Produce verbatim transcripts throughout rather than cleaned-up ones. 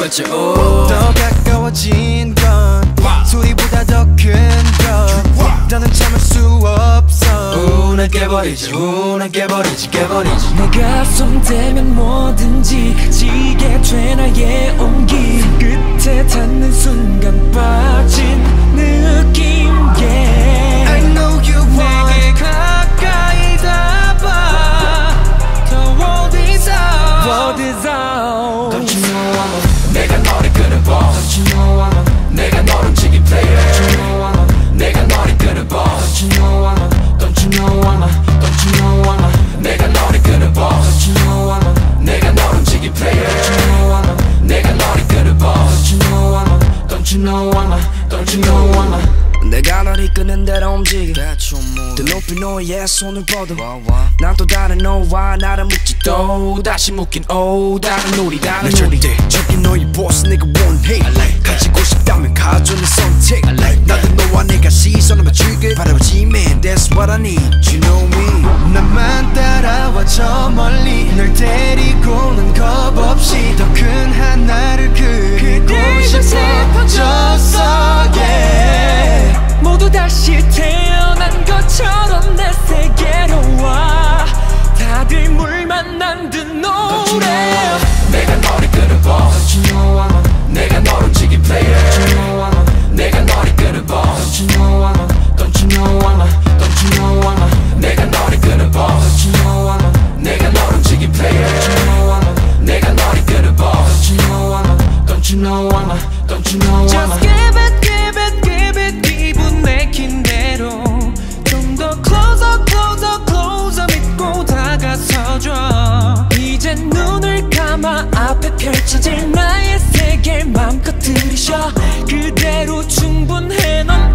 가까워져 더 가까워진 건 소리보다 더 큰 것 나는 참을 수 없어 우나 깨버리지 우나 깨버리지 깨버리지 내가 손대면 뭐든지 지게 돼 나의 온기 끝에 닿는 순간 빠진 느낌 yeah. I know you want 내게 가까이 닿아 The world is out World is out Don't you know I'm a 내가 너를 끌어봐 Don't you know I'm a 내가 널 움직인 player Don't you know I'm a 내가 너를 끌어봐 Don't you know I'm a Don't you know I'm a Don't you know I'm a 내가 너를 끌어봐 Don't you know I'm a 내가 널 움직인 player Don't you know I'm a 내가 너를 끌어봐 Don't you know I'm a Don't you know I'm a Don't you know I'm a 내가 널 이끄는 대로 움직여 더 높이 너의 손을 뻗어 난 또 다른 너와 나를 묶지 또 다시 묶인 오 다른 우리 다른 우리 적인 너의 보스 내가 원해 가지고 싶다면 가져 내 선택 나도 너와 내가 시선을 맞추길 바라보지 man that's what I need you know me 나만 따라와 저 멀리 널 데리고는 겁없이 더 큰 하나를 그리고 싶어졌어 yeah 모두 다시 태어난 것처럼 내 세계로 와 다들 물 만난 듯 노래 내가 너를 끌어봐 Don't you know I'm a 내가 널 움직인 player Don't you know I'm a 내가 너를 끌어봐 Don't you know I'm a Don't you know I'm a Don't you know I'm a 내가 너를 끌어봐 Don't you know I'm a 내가 널 움직인 player Don't you know I'm a 내가 너를 끌어봐 Don't you know I'm a Don't you know I'm a Don't you know I'm a Just give it give it give it 기분 내킨 대로 좀 더 closer closer closer 믿고 다가서줘 이젠 눈을 감아 앞에 펼쳐질 나의 세계를 맘껏 들이쉬어 그대로 충분해 넌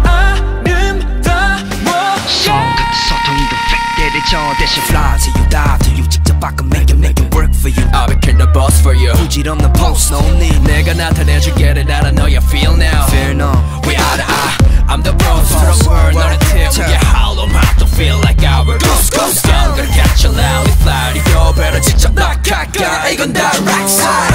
아름다워 손 끝에 소통이도 팩 때리죠 대신 fly to you die to you 직접 바꿔 make it make it work for you I'll become the boss for you 부질없는 post no need 내가 나타내줄게 날 알아 know you feel now Fear no We are the I I'm the boss for the world 너를 태우게 hollow mouth don't feel like our ghost ghost down gonna catch you loudly fly to your better 직접 나 가까 이건 direct side